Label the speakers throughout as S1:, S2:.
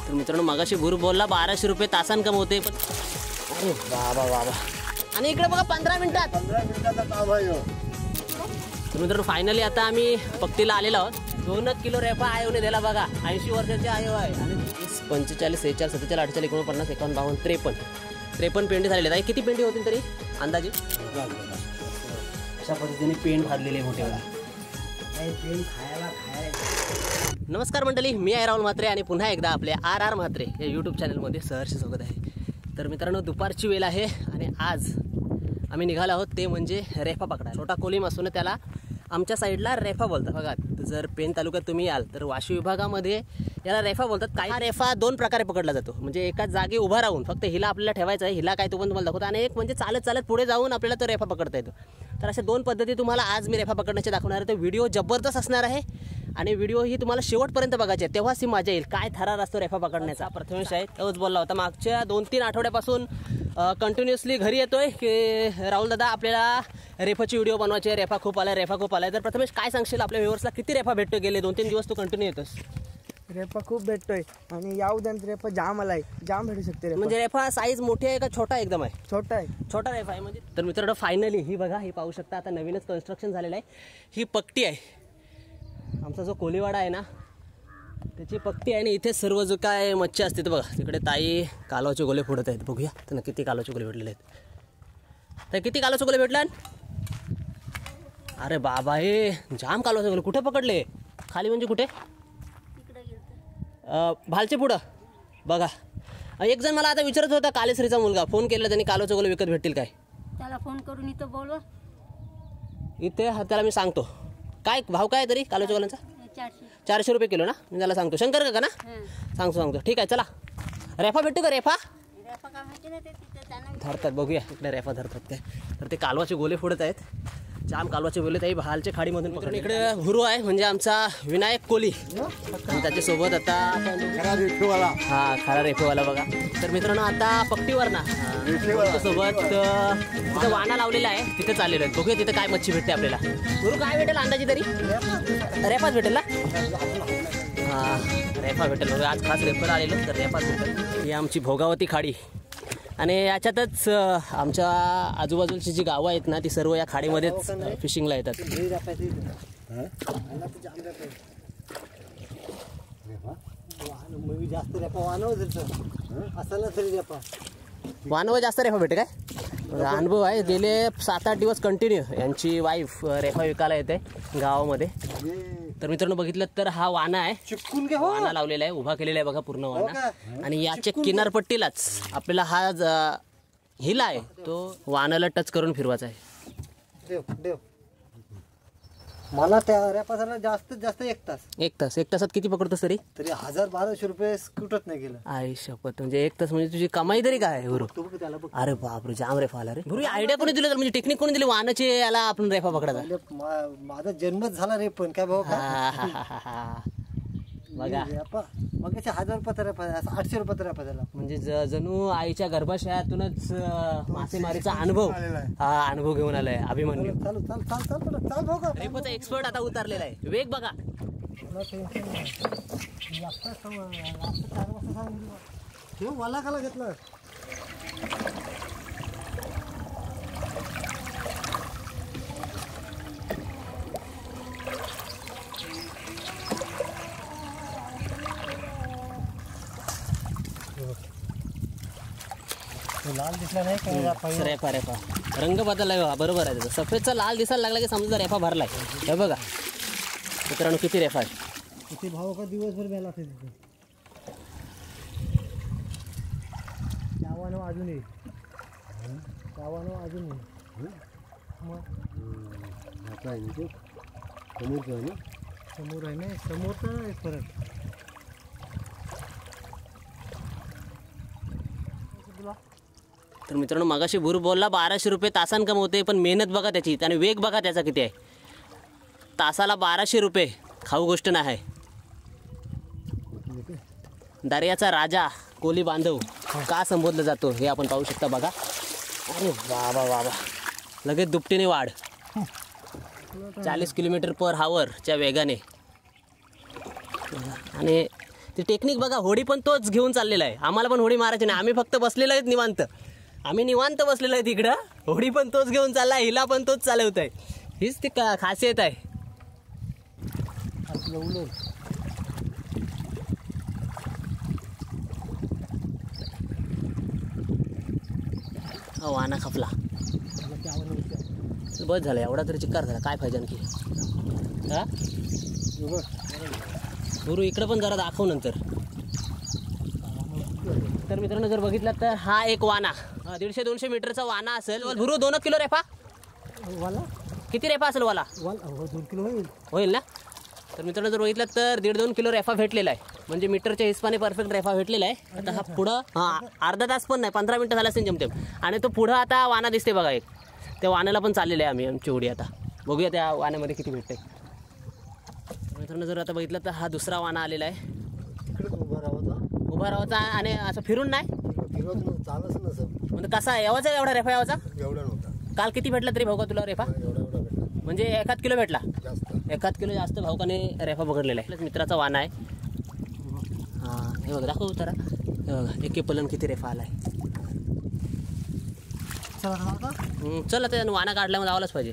S1: तर मित्रांनो मगाशी गुरु बोलला 1200 रुपये तासान कमवते पण अरे बाबा बाबा आणि इकडे बघा 15 मिनिटात
S2: 15 मिनिटाचा काम आहे.
S1: तर मित्रांनो फायनली आता आम्ही पक्तीला आलेलो आहोत. 2 किलो रेफा आयोने दिला बघा. 80 वर्षाचे आयो आहे आणि 45 46 47 48 49 51 52 53 पेंडी झालेले आहेत. किती पेंडी होतील तरी अंदाजे अशा पद्धतीने पेंड भरलेले मोठे बघा. नमस्कार मंडळी, मी आहे राहुल म्हात्रे आणि पुन्हा एकदा आपल्या RR म्हात्रे या यूट्यूब चॅनलमध्ये सहर्ष स्वागत आहे. तर मित्रांनो दुपारची वेळ आहे आणि आज आम्ही निघालो आहोत ते म्हणजे रेफा पकडा. छोटा कोलीम असून त्याला आमच्या साईडला रेफा बोलतात बघा. जर पेन तालुक्यात तुम्ही याल तर वाशी विभागामध्ये याला रेफा बोलतात. काही रेफा 2 प्रकारे पकडला जातो. म्हणजे एकाच जागी उभा राहून फक्त हिला आपल्याला ठेवायचं आहे, हिला काय तो पण तुम्हाला दाखवतो, आणि एक म्हणजे चालत चालत पुढे जाऊन आपल्याला तो रेफा पकडता येतो. तर अशा 2 पद्धती तुम्हाला आज मी रेफा पकडण्याचे दाखवणार आहे. तर व्हिडिओ जबरदस्त असणार आहे आणि व्हिडिओ ही तुम्हाला शेवटपर्यंत बघायची आहे, तेव्हाच ही मजा येईल. काय थरार असतो रेफा पकडण्याचा. प्रथमेश आहे तोच बोलला होता मागच्या 2-3 आठवड्यापासून कंटिन्युअसली घरी येतोय की राहुल दादा आपल्याला रेफाची व्हिडिओ बनवायची आहे, रेफा खूप आलाय. तर प्रथमेश काय सांगशील आपल्या व्ह्यूअर्सला, किती रेफा भेटतो? गेले 2-3 दिवस तू कंटिन्यू येतोस.
S3: रेफा खूप भेटतोय आणि या उद्या रेफा जाम आलाय, जाम भेटू शकते.
S1: म्हणजे रेफा साईज मोठी आहे का छोटा एकदम आहे?
S3: छोटा
S1: रेफा आहे म्हणजे. तर मित्रांनो फायनली ही बघा, ही पाहू शकता आता नवीनच कन्स्ट्रक्शन झालेलं आहे. ही पट्टी आहे, आमचा जो कोलीवाडा आहे ना त्याची पट्टी आहे आणि इथे सर्व जो काय मच्छी असते तर बघा तिकडे ताई कालवाचे गोले फोडत आहेत. बघूया तर किती कालवाचे गोले भेटलेले आहेत. तर किती कालवाचे गोले भेटले? अरे बाबा हे जाम कालवाचे गोले. कुठे पकडले? खाली म्हणजे कुठे? भालचे पुढं बघा. एक जण मला आता विचारत होता, कालेश्रीचा मुलगा, फोन केला त्यांनी, कालवाचे गोले विकत भेटतील काय?
S4: त्याला फोन करून इथं बोलवा.
S1: इथे त्याला मी सांगतो. काय भाव काय तरी कालवाच्या गोल्यांचा? 400 रुपये किलो ना. मी त्याला सांगतो. शंकर का ना? सांगतो. ठीक आहे चला. रेफा भेटतो का? रेफा धरतात, बघूया इकडे रेफा धरतात काय. तर ते कालवाचे गोले फोडत आहेत, जाम कालवाचे गोले ताई भालच्या खाडीमधून पकडून. इकडे हुरू आहे म्हणजे आमचा विनायक कोली, त्याच्यासोबत आता
S2: खरा रेफेवाला.
S1: हा खरा रेफेवाला बघा. तर मित्रांनो आता पट्टीवर ना सोबत तिथं वाना लावलेला आहे, तिथे चाललेलो आहे. बघूया तिथे काय मच्छी भेटते आपल्याला. गुरु काय भेटेल अंदाजे तरी? रेफाच भेटेल ना? हा रेफा भेटेल. आज खास रेफर आलेलो तर रेफाच भेटेल. ही आमची भोगावती खाडी आणि याच्यातच आमच्या आजूबाजूची जी गावं आहेत ना ती सर्व या खाडीमध्येच फिशिंगला येतात.
S2: जास्त रेफा
S1: वानव जास्त रेफा भेटे काय? अनुभव आहे. गेले 7-8 दिवस कंटिन्यू यांची वाईफ रेफा विकायला येते गावामध्ये. तर मित्रांनो बघितलं तर हा वाना आहे, वाना लावलेला आहे, उभा केलेला आहे बघा पूर्ण वाना. आणि याच्या किनारपट्टीलाच आपल्याला हा हिला आहे तो वानाला टच करून फिरवायचा आहे.
S2: मला त्या रेफाला जास्तीत जास्त 1 तास.
S1: 1 तासात किती पकडतोस तरी?
S2: 1000-1200 रुपये कुठत नाही गेलं.
S1: आई शपथ. म्हणजे 1 तास म्हणजे तुझी कमाई तरी काय गुरु? अरे बापरे जाम रेफा आला रे. गुरु आयडिया कोणी दिलं? म्हणजे टेक्निक कोणी दिली वानाचे याला आपण रेफा पकडायचा?
S2: माझा जन्मच झाला रे. पण काय भाऊ
S1: बघा
S2: मग 1000 रुपये रेफा, 800 रुपये रेफा झाला.
S1: म्हणजे जणू आईच्या गर्भाशयातूनच मासेमारीचा अनुभव घेऊन आलाय अभिमन्यू.
S2: चाल भाऊ.
S1: रेफाचा एक्सपर्ट आता उतरलेला आहे. वेग बघा.
S2: मला काला घेतलं? लाल दिसला नाही
S1: रेफा रंग बदललाय. बरोबर आहे त्याचा. सफेदचा लाल दिसायला लागला की समजा रेफा भरलाय. हे बघा मित्रांनो किती रेफा आहे.
S2: किती भाव का दिवसभर मेला तिथे. चावानो अजून येईल. समोर आहे ना, समोरचा फरक.
S1: तर मित्रांनो मगाशी गुरु बोलला 1200 रुपये तासान कमवते, पण मेहनत बघा त्याची आणि वेग बघा त्याचा किती आहे. तासाला 1200 रुपये खाऊ गोष्ट नाही. दर्याचा राजा कोली बांधव का संबोधला जातो हे आपण पाहू शकता बघा. अरे बाबा लगेच दुपटीने वाढ. 40 किलोमीटर पर आवर च्या वेगाने. आणि ती टेक्निक बघा, होडी पण तोच घेऊन चाललेला आहे. आम्हाला पण होडी मारायची नाही, आम्ही फक्त बसलेलो आहेत निवांत. आम्ही निवांत बसलेलो आहे तिकडं, होडी पण तोच घेऊन चालला, हिला पण तोच चालवत आहे. हीच ती खासियत आहे. वाना खपला, बस झालं, एवढा तरी चिक्कार झाला, काय पाहिजे आणखी. हा गुरु इकडं पण जरा दाखव नंतर. तर मित्रांनो जर बघितलं तर हा एक वाना 150-200 मीटरचा वाना असेल. गुरु 2 किलो रेफा
S2: वाला
S1: किती रेफा असेल वाला?
S2: 2 किलो
S1: होईल ना. तर मित्रांनो जर बघितलं तर 1.5-2 किलो रेफा भेटलेला आहे, म्हणजे मीटरच्या हिशोबाने परफेक्ट रेफा भेटलेला आहे. आता हा पुढं अर्धा तास पण नाही, 15 मिनटं झाला असेल जमतेम. आणि तो पुढं आता वाना दिसते बघा एक, त्या वाण्याला पण चाललेलं आहे आमची होडी. आता बघूया त्या वाण्यामध्ये किती भेटते. मित्रांनो जर आता बघितलं तर हा दुसरा वाना आलेला आहे. उभा राहायचा आणि असं फिरून नाही म्हणजे कसा यावाचा एवढा रेफा यावाचा काल किती भेटला तरी भाऊ का तुला रेफा? म्हणजे 1 किलो भेटला, 1 किलो जास्त भाऊकाने रेफा पकडलेला आहे. मित्राचा वाना आहे. हां हे बघा दाखव जरा, हे बघा एक पलन किती रेफा आलाय. चल आता वाना काढल्यामध्ये आवलाच पाहिजे.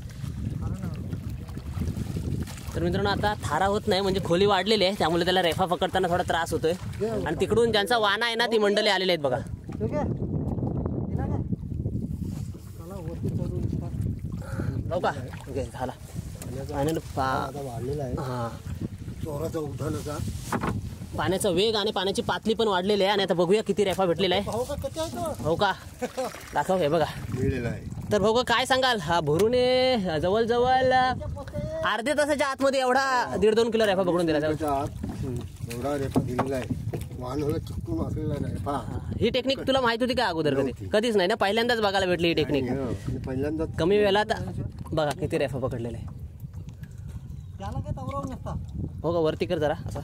S1: तर मित्रांनो आता थारा होत नाही, म्हणजे खोली वाढलेली आहे, त्यामुळे त्याला रेफा पकडताना थोडा त्रास होतोय. आणि तिकडून ज्यांचा वाना आहे ना ती मंडळी आलेली आहेत बघा. हो का ओके झाला. हां पाण्याचा वेग आणि पाण्याची पातळी पण वाढलेली आहे. आणि आता बघूया किती रेफा भेटलेला आहे. हो का दाखव, हे बघा. तर भाऊ काय सांगाल, हा भरूने जवळजवळ अर्ध्या तासाच्या आतमध्ये एवढा 1.5-2 किलो रेफा पकडून दिला.
S5: एवढा रेफा दिलेला आहे, वाहनाला चिकटून असलेला रेफा.
S1: ही टेक्निक तुला माहित होती का अगोदर? कधीच नाही ना, पहिल्यांदाच बघायला भेटली ही टेक्निक.
S5: पहिल्यांदा
S1: कमी वेळात बघा किती रेफा पकडलेला आहे.
S2: त्याला काय तवरावून नसता.
S1: हो का वरती कर जरा असा.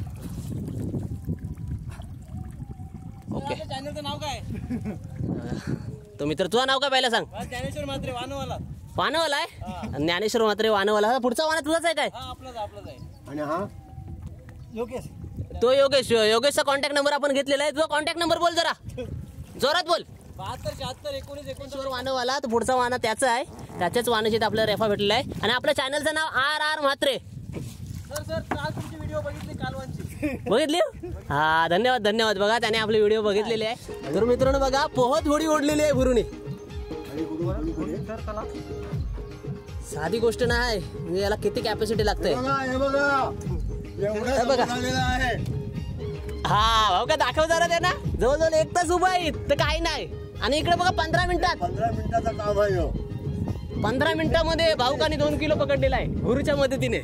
S1: ओके
S3: चॅनलचं नाव काय?
S1: तो मित्र तुझं नाव काय पहिला सांग?
S3: ज्ञानेश्वर म्हात्रे वानवाला.
S1: वानवाला आहे, ज्ञानेश्वर म्हात्रे वानवाला. पुढचा वाना तुझाच आहे काय?
S3: आपलाच आहे.
S5: आणि हा
S2: योगेश
S1: तो योगेशचा कॉन्टॅक्ट नंबर आपण घेतलेला आहे. तुझा कॉन्टॅक्ट नंबर बोल जरा, जोरात बोल.
S3: 72-76-19-19
S1: वानवाला. तो पुढचा वाना त्याचा आहे, त्याच्याच वानाची आपल्याला रेफा भेटलेला आहे. आणि आपल्या चॅनलचं नाव RR म्हात्रे.
S3: सर काल तुमची व्हिडिओ बघितली कालवांची.
S1: बघितली? हा धन्यवाद बघा, त्याने आपले व्हिडिओ बघितलेले आहे. तर मित्रांनो बघा पोहत होडी ओढलेली आहे भरुणी. साधी गोष्ट नाही, म्हणजे याला किती कॅपॅसिटी लागते बघा. हा भाऊ का दाखव जरा ते ना, जवळजवळ 1 तास उभा आहे तर काही नाही. आणि इकडे बघा 15 मिनिटात
S5: 15 मिनिटाचं काम आहे.
S1: 15 मिनिटामध्ये भाऊकाने 2 किलो पकडलेला आहे गुरुच्या मदतीने.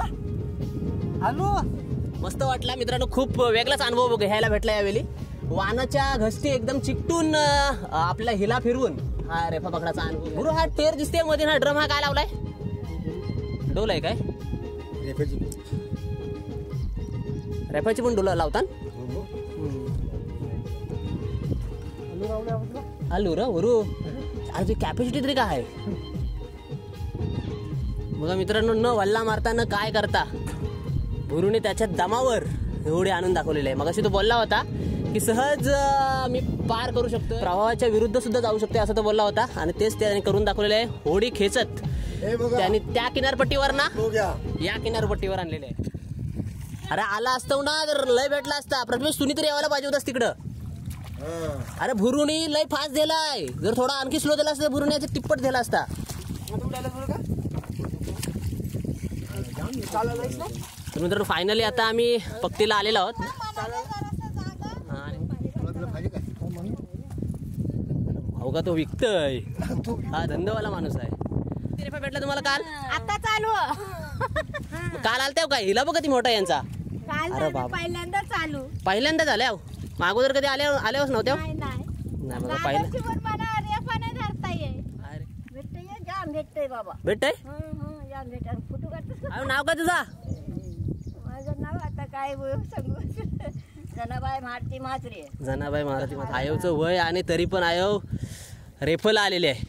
S1: मस्त वाटला मित्रांनो, खूप वेगळाच अनुभव घ्यायला भेटला यावेळी. वानाच्या घसटी एकदम चिकटून आपल्या हिला फिरवून हा रेफा पकडाचा अनुभव. गुरु हा टेर दिसते मध्ये, हा ड्रम हा काय लावलाय? डोल आहे काय? रेफाची पण डोला लावतात. आलू र गुरु, अरे कॅपॅसिटी तरी काय आहे बघा मित्रांनो. न वल्ला मारता न काय करता गुरुने त्याच्या दमावर एवढे आणून दाखवलेले आहे. मगाशी तो बोलला होता की सहज मी पार करू शकतो, प्रवाहाच्या विरुद्ध सुद्धा जाऊ शकते असं तो बोलला होता. आणि तेच त्याने करून दाखवलेलं आहे. होडी खेचत त्याने त्या किनारपट्टीवर ना या किनारपट्टीवर आणलेले आहे. अरे आला असतो ना तर लय भेटला असता. प्रथमेश तुम्ही तरी यायला पाहिजे होतास तिकडं. अरे भुरुनी लय फास्ट दिलाय, जर थोडा आणखी स्लो दिला असता भुरुनी तिप्पट दिला असता. तर मित्रांनो फायनली आता आम्ही पक्तीला आलेलो आहोत. भाऊ का तो विकतय, हा धंदेवाला माणूस आहे. किती रेफा भेटला तुम्हाला काल?
S4: आता चालू
S1: काल आलते काय? हिला बघ किती मोठा यांचा.
S4: काल
S1: अरे बाप,
S4: पहिल्यांदा चालू.
S1: पहिल्यांदा झाल्या. अगोदर कधी आल्यावरच नव्हत्या?
S4: नाही
S1: बघा पहिल्या
S4: मला रेफा नाही धरता ये.
S1: अरे
S4: भेटतंय जाम भेटतंय बाबा.
S1: भेटतय.
S4: जाम भेटत. फोटो काढतो.
S1: नाव काय तुझा?
S4: माझं नाव आता काय सांगू? जनाबाई मारुती म्हात्रे.
S1: जनाबाई मारुती म्हात्रे. आयोचं वय आणि तरी पण आयो रेफला आलेले आहे.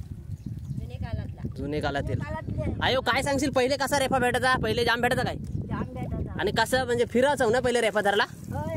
S1: जुने काळातील. आयो काय सांगशील, पहिले कसा रेफा भेटायचा? पहिले जाम भेटायचा काय?
S4: जाम भेटायचा.
S1: आणि कसं म्हणजे फिरायचं ना पहिले रेफा धरला?
S4: होय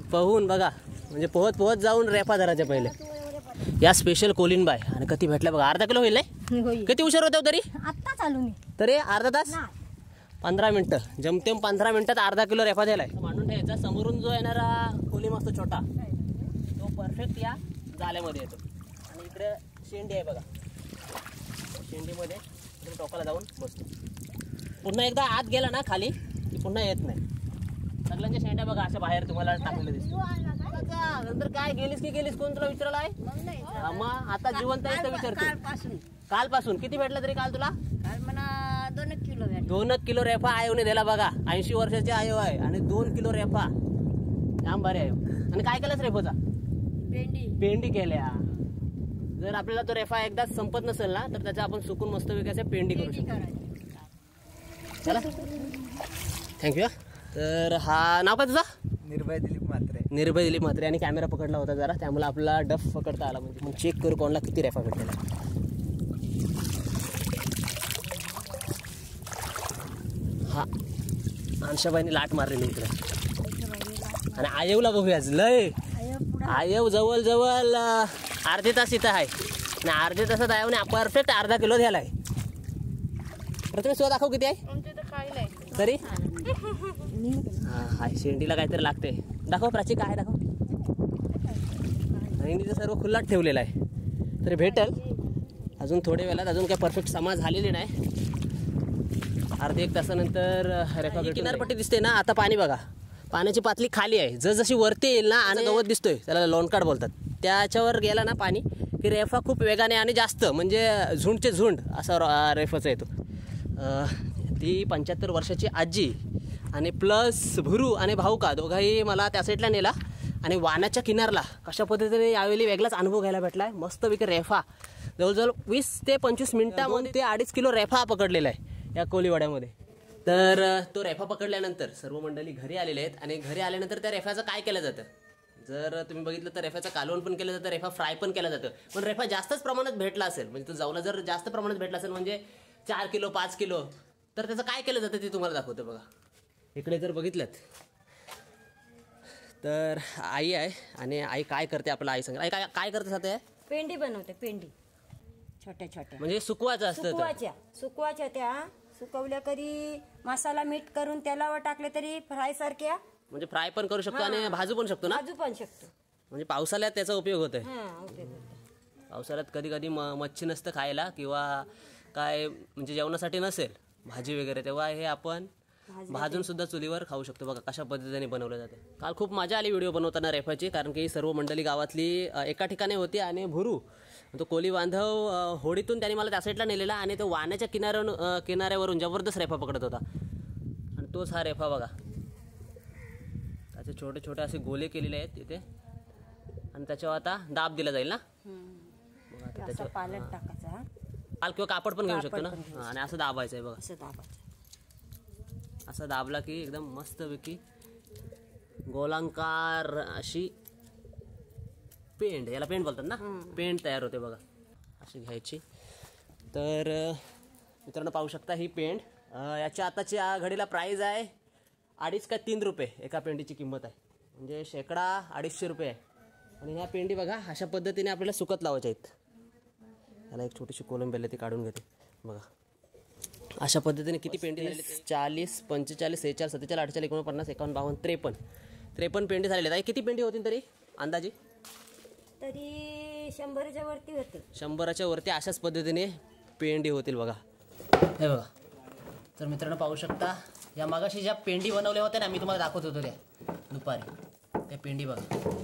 S1: पोहून बघा, म्हणजे पोहत पोहत जाऊन रेफा धरायच्या पहिले. या स्पेशल कोलिनबाय आणि कधी भेटल्या बघा. अर्धा किलो होईल नाही?
S4: होईल.
S1: किती उशीर होता तरी?
S4: आत्ता चालू मी
S1: तरी अर्धा तास, 15 मिनिटं, जमतेम 15 मिनिटात अर्धा किलो रेफा दिलाय. मांडून ठेवायचा. समोरून जो येणारा कोलिम असतो छोटा, तो परफेक्ट या जाल्यामध्ये येतो. आणि इकडे शेंडी आहे बघा, शेंडीमध्ये इकडे टोकाला जाऊन बसतो. पुन्हा एकदा आत गेला ना खाली की पुन्हा येत नाही. सगळ्यांच्या शेंड्या बघा अशा बाहेर तुम्हाला टाकलेल्या दिसतो. नंतर काय गेलीस कोण तुला विचारलं आहे? मग आता जिवंत आहे तर विचारतो. कालपासून किती भेटला तरी काल तुला?
S4: काल मला 2 किलो भेटले.
S1: 2 किलो रेफा आयोने दिला बघा. 80 वर्षाची आयो आहे आणि 2 किलो रेफा. जाम भारी आयो. आणि काय केलंस रेफोचा? पेंडी केल्या. जर आपल्याला तो रेफा एकदाच संपत नसेल ना तर त्याचा आपण सुकून मस्त विकायचं पेंडी करू शकतो. चला थँक्यू. तर हा नाव काय तुझा?
S3: निर्भय दिलीप म्हात्रे.
S1: निर्भय दिलीप म्हात्रे. आणि कॅमेरा पकडला होता जरा, त्यामुळे आपला डफ पकडता आला. म्हणजे मग चेक करू कोणाला किती रेफा भेटलेला. हा अंशाबाईने लाट मारलेली इकडे. आणि आयवला बघूया लय. आयव जवळ जवळ अर्धे तास इथं आहे आणि अर्धे तासात आयवने परफेक्ट अर्धा किलो द्यायला आहे. प्रथम सुद्धा दाखव किती आहे तरी. हा शेंडीला काहीतरी लागते. दाखव प्राची काय दाखव. शेंडीचं सर्व खुल्लाट ठेवलेलं आहे. तरी भेटेल अजून थोड्या वेळात. अजून काही परफेक्ट समाज झालेली नाही. अर्धे 1 तासानंतर रेफा किनारपट्टी दिसते ना. आता पाणी बघा, पाण्याची पातळी खाली आहे. जसजशी वरती येईल ना आणि गवत दिसतोय त्याला लोणकाड बोलतात, त्याच्यावर गेला ना पाणी की रेफा खूप वेगाने आणि जास्त म्हणजे झुंडचे झुंड असा रेफाचा येतो. ती 75 वर्षाची आजी आणि प्लस भुरू आणि भाऊका दोघाही मला त्या साईडला नेला. आणि वाण्याच्या किनारला कशा पद्धतीने यावेळी वेगळाच अनुभव घ्यायला भेटला आहे. मस्तपैकी रेफा जवळजवळ 20 ते 25 मिनिटामध्ये ते 2.5 किलो रेफा पकडलेला आहे या कोलीवाड्यामध्ये. तर तो रेफा पकडल्यानंतर सर्व मंडळी घरी आलेले आहेत. आणि घरी आल्यानंतर त्या रेफाचं काय केलं जातं? जर तुम्ही बघितलं तर रेफाचं कालवण पण केलं जातं, रेफा फ्राय पण केलं जातं. पण रेफा जास्तच प्रमाणात भेटला असेल, म्हणजे तो जाऊला जर जास्त प्रमाणात भेटला असेल म्हणजे 4 किलो 5 किलो, तर त्याचं काय केलं जातं ते तुम्हाला दाखवतं बघा. इकडे जर बघितलं तर आई आहे. आणि आई काय करते आपलं आई सांगा. आई काय काय करते साथे?
S4: पेंडी बनवते. पेंडी छोट्या छोट्या
S1: म्हणजे सुकवायचं असतं.
S4: सुकवाच्या त्या सुकवल्या कधी मसाला मीठ करून तेलावर टाकले तरी फ्राय सारख्या.
S1: म्हणजे फ्राय पण करू शकतो आणि भाजू पण शकतो ना.
S4: भाजू पण शकतो.
S1: म्हणजे पावसाळ्यात त्याचा उपयोग होतोय.
S4: उपयोग होतो.
S1: पावसाळ्यात कधी कधी मच्छी नसतं खायला किंवा काय म्हणजे जेवणासाठी नसेल भाजी वगैरे, तेव्हा हे आपण भाजून सुद्धा चुलीवर खाऊ शकतो. बघा कशा पद्धतीने बनवलं जाते. काल खूप मजा आली व्हिडिओ बनवताना रेफाची, कारण की सर्व मंडळी गावातली एका ठिकाणी होती. आणि भुरू तो कोली बांधव होडीतून त्याने मला त्या साईडला नेलेला आणि तो वाण्याच्या किनाऱ्यावरून जबरदस्त रेफा पकडत होता. आणि तोच हा रेफा बघा, त्याचे छोटे छोटे असे गोले केलेले आहेत तिथे. आणि त्याच्यावर आता दाब दिला जाईल ना. बघा त्याच्यावर
S4: पालक टाकायचा.
S1: पाल किंवा कापड पण घेऊ शकतो ना. आणि असं दाबायचं आहे बघा.
S4: असं दाबायचं.
S1: असं दाबला की एकदम मस्तपैकी गोलांकार अशी पेंड, याला पेंड बोलतात ना, पेंड तयार होते बघा. अशी घ्यायची. तर मित्रांनो पाहू शकता ही पेंड. याच्या आताच्या घडीला प्राईज आहे 2.5 का 3 रुपये एका पेंडीची किंमत आहे. म्हणजे शेकडा 250 रुपये आहे. आणि ह्या पेंडी बघा अशा पद्धतीने आपल्याला सुकत लावायच्या आहेत. याला एक छोटीशी कोलंबी आहे ती काढून घेते बघा. अशा पद्धतीने किती पेंडी झाली? 40, 45, 46, 47, 48, 49, 51, 52, 53 पेंडी झालेल्या आहेत. किती पेंडी होतील तरी अंदाजे?
S4: तरी 100च्या वरती होते.
S1: 100च्या वरती अशाच पद्धतीने पेंडी होतील बघा. हे बघा. तर मित्रांनो पाहू शकता या मागाशी ज्या पेंडी बनवल्या होत्या ना, मी तुम्हाला दाखवत होतो त्या दुपारी, त्या पेंडी बघा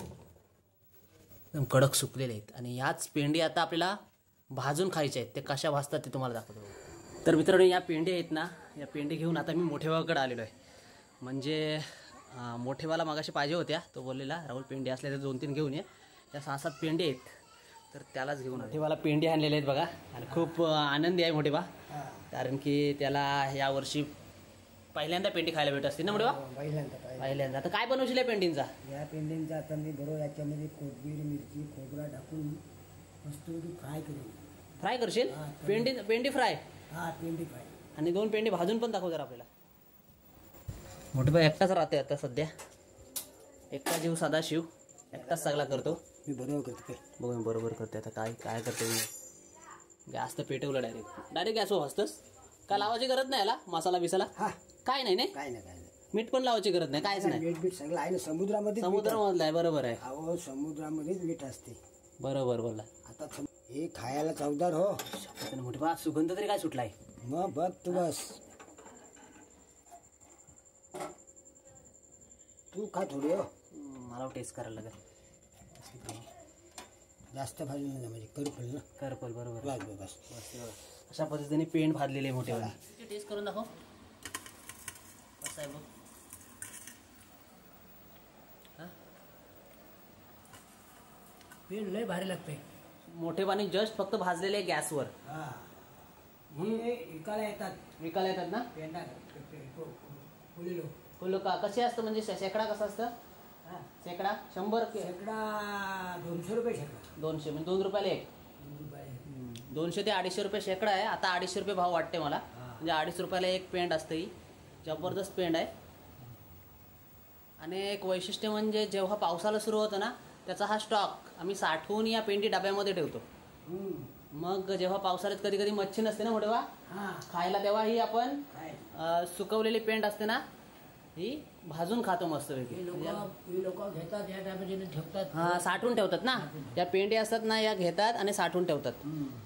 S1: एकदम कडक सुकलेल्या आहेत. आणि याच पेंडी आता आपल्याला भाजून खायच्या आहेत. ते कशा भाजतात ते तुम्हाला दाखवतो. तर मित्रांनो या पेंडी आहेत ना, या पेंडी घेऊन आता मी मोठेवाकडे आलेलो आहे. म्हणजे मोठेवाला मागाशी पाहिजे होत्या, तो बोललेला राहुल पेंडी असल्या तर 2-3 घेऊन ये. त्या 6-7 पेंडी आहेत तर त्यालाच घेऊन मोठेवाला पेंडी आणलेले आहेत बघा. आणि खूप आनंदी आहे मोठेवा, कारण की त्याला यावर्षी पहिल्यांदा पेंडी खायला भेटत असते ना मोठेवा. पहिल्यांदा. तर काय बनवशील या पेंडींचा?
S2: या पेंडींचा आता मी बरोबर याच्यामध्ये कोथिंबीर मिरची खोबरा टाकून मस्त फ्राय करेन.
S1: फ्राय करशील? पेंडी फ्राय.
S2: हा पेंडी फ्राय.
S1: आणि 2 पेंडी भाजून पण दाखव जरा आपल्याला. मोठेबा एकटाच राहते आता सध्या. एकटा जीव सदाशिव एकटाच सगळा करतो.
S2: मी बरोबर करतो काय
S1: बघ बरोबर करते. आता काय काय करते मी गॅस तर पेटवलं डायरेक्ट गॅसवर भाजतोस. काय लावायची गरज नाही याला मसाला बिसाला
S2: हा
S1: काय नाही नाही
S2: काय नाही काय नाही
S1: मीठ पण लावायची गरज नाही कायच नाही.
S2: मीठ बीठ सगळं आहे ना समुद्रामध्ये
S1: समुद्रामधला आहे बरोबर आहे.
S2: अहो समुद्रामध्येच मीठ असते.
S1: बरोबर बोलला.
S2: आता हे खायला चवदार हो.
S1: मोठे बा सुगंध तरी काय सुटलाय.
S2: मग बघ तू बस तू खा थोडी हो.
S1: मला टेस्ट करायला लागेल.
S2: जास्त भाजून नाही म्हणजे कडपल ना
S1: करपल बरोबर
S2: बस बस बस
S1: अशा पद्धतीने पेंट भाजलेले मोठे वाला. टेस्ट करून दाखव कसं आहे बघ.
S2: पेंट लय भारी लागते.
S1: मोठे पाणी जस्ट फक्त भाजलेले गॅसवर
S2: हा हे विकायला येतात.
S1: विकायला येतात ना.
S2: फुलेलो
S1: फुलं का कसे असतं म्हणजे शेकडा कसं असतं. शेकडा 100
S2: शेकडा 200 रुपये शेकडा.
S1: 200 म्हणजे 2 रुपयाला एक. 200 ते 250 रुपये शेकडा आहे. आता 250 रुपये भाव वाटते मला. म्हणजे 250 रुपयाला एक पेंट असते. ही जबरदस्त पेंट आहे. आणि एक वैशिष्ट्य म्हणजे जेव्हा पावसाला सुरू होतं ना त्याचा हा स्टॉक आम्ही साठवून या पेंटी डब्यामध्ये ठेवतो. मग जेव्हा पावसाळ्यात कधी कधी मच्छी नसते ना मोठे बा खायला तेव्हा ही आपण सुकवलेली पेंट असते ना ही भाजून खातो मस्तपैकी.
S2: लोक घेतात या डब्यामध्ये ठेवतात.
S1: हा साठवून ठेवतात ना. या पेंटी असतात ना या घेतात आणि साठवून ठेवतात.